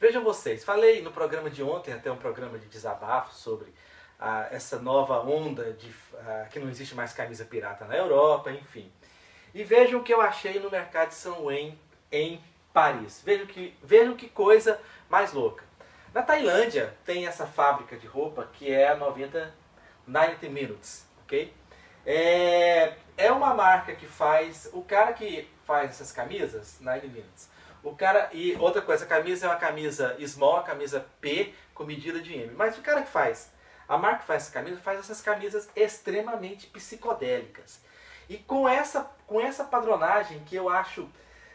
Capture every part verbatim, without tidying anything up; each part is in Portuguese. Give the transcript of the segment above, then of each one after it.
Vejam vocês, falei no programa de ontem, até um programa de desabafo sobre ah, essa nova onda de ah, que não existe mais camisa pirata na Europa, enfim. E vejam o que eu achei no mercado de São Wen, em Paris. Vejam que, vejam que coisa mais louca. Na Tailândia tem essa fábrica de roupa que é a noventa Minutes, ok? É, é uma marca que faz, o cara que faz essas camisas, noventa Minutes, o cara, e outra coisa, a camisa é uma camisa small, a camisa P com medida de M. Mas o cara que faz, a marca que faz essa camisa, faz essas camisas extremamente psicodélicas. E com essa, com essa padronagem que eu acho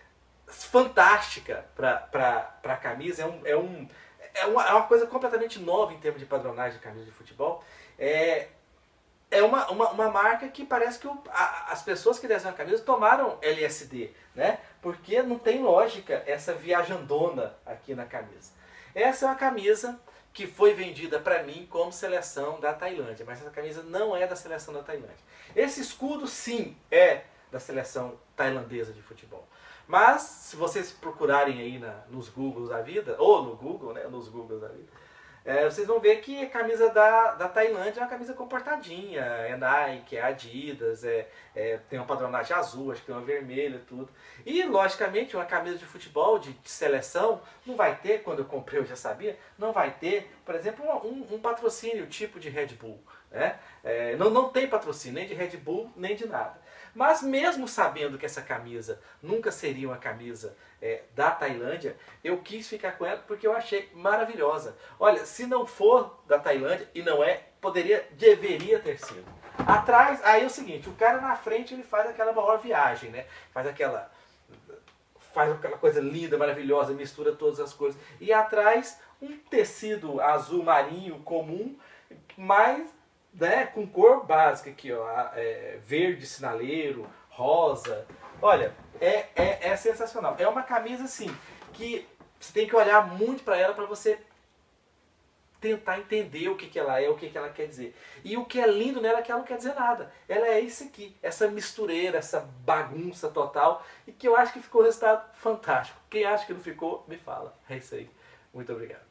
fantástica para a camisa, é, um, é, um, é, uma, é uma coisa completamente nova em termos de padronagem de camisa de futebol. É, é uma, uma, uma marca que parece que o, a, as pessoas que desenham a camisa tomaram L S D, né? Porque não tem lógica essa viajandona aqui na camisa. Essa é uma camisa que foi vendida para mim como seleção da Tailândia, mas essa camisa não é da seleção da Tailândia. Esse escudo sim é da seleção tailandesa de futebol. Mas se vocês procurarem aí na, nos Googles da vida, ou no Google, né, nos Googles da vida, é, vocês vão ver que a camisa da, da Tailândia é uma camisa comportadinha, é Nike, é Adidas, é, é, tem uma padronagem azul, acho que tem uma vermelha e tudo. E, logicamente, uma camisa de futebol, de, de seleção, não vai ter, quando eu comprei eu já sabia, não vai ter, por exemplo, um, um patrocínio tipo de Red Bull. Né? É, não, não tem patrocínio nem de Red Bull, nem de nada. Mas mesmo sabendo que essa camisa nunca seria uma camisa é, da Tailândia, eu quis ficar com ela porque eu achei maravilhosa. Olha, se não for da Tailândia, e não é, poderia, deveria ter sido. Atrás, aí é o seguinte, o cara na frente ele faz aquela maior viagem, né? Faz aquela, faz aquela coisa linda, maravilhosa, mistura todas as cores. E atrás, um tecido azul marinho comum, mas né, com cor básica aqui, ó, é, verde sinaleiro, rosa. Olha, é, é, é sensacional. É uma camisa assim que você tem que olhar muito para ela para você tentar entender o que, que ela é, o que, que ela quer dizer. E o que é lindo nela é que ela não quer dizer nada. Ela é isso aqui, essa mistureira, essa bagunça total, e que eu acho que ficou um resultado fantástico. Quem acha que não ficou, me fala. É isso aí. Muito obrigado.